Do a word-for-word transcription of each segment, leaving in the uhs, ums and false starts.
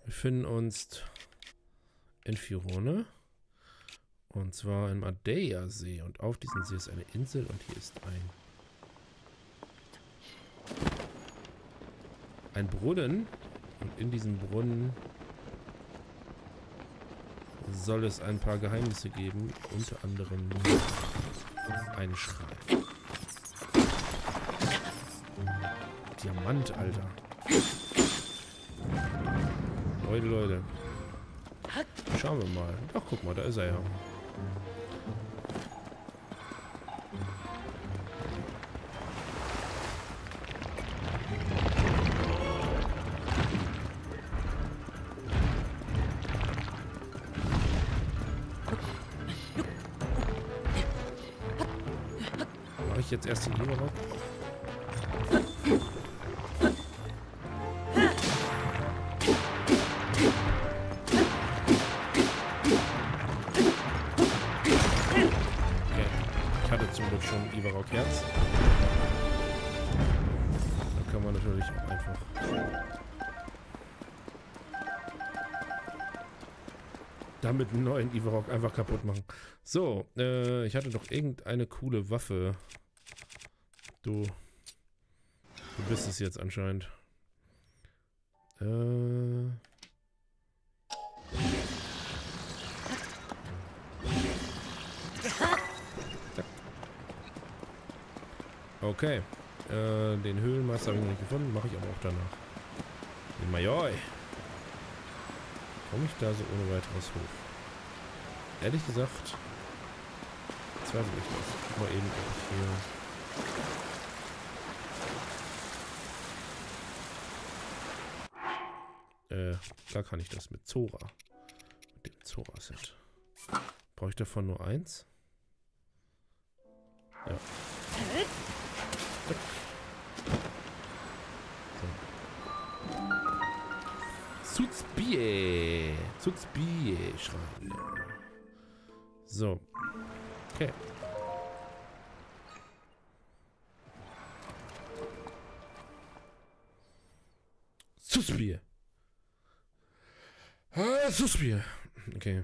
Wir befinden uns in Firone. Und zwar im Adeia-See. Und auf diesem See ist eine Insel und hier ist ein ein Brunnen. Und in diesem Brunnen soll es ein paar Geheimnisse geben. Unter anderem einen Schrein. Diamant, Alter. Leute, Leute. Schauen wir mal. Ach, guck mal, da ist er ja. Mache ich jetzt erst den Überrock? Schon Ivarok Herz. Da kann man natürlich auch einfach damit einen neuen Ivarok einfach kaputt machen. So, äh, ich hatte doch irgendeine coole Waffe. Du, du bist es jetzt anscheinend. Äh... Okay, äh, den Höhlenmeister habe ich noch nicht gefunden, mache ich aber auch danach. Den Majoi. Komme ich da so ohne weiteres hoch? Ehrlich gesagt, zweifle ich das. Guck mal eben, ob ich hier... Äh, da kann ich das mit Zora. Mit dem Zora-Set. Brauche ich davon nur eins? Ja. So. Zutzbier. Zutzbier schreiben. So. Okay. Zutzbier. Ah, Zutzbier. Okay.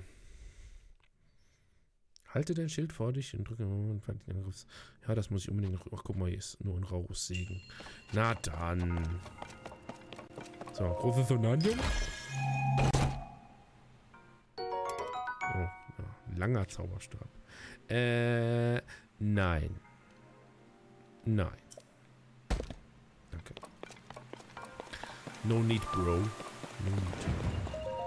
Halte dein Schild vor dich und drücke den Angriffs. Ja, das muss ich unbedingt noch. Ach, guck mal, hier ist nur ein raus Segen. Na dann. So, großes Sonandium. Oh, ja, langer Zauberstab. Äh, nein. Nein. Danke. No need, bro. No need.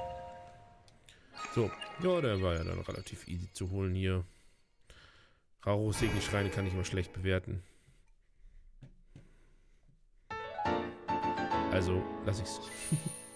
So, ja, der war ja dann relativ easy zu holen hier. Raro-Segen-Schreine kann ich mal schlecht bewerten. Also, lass ich's.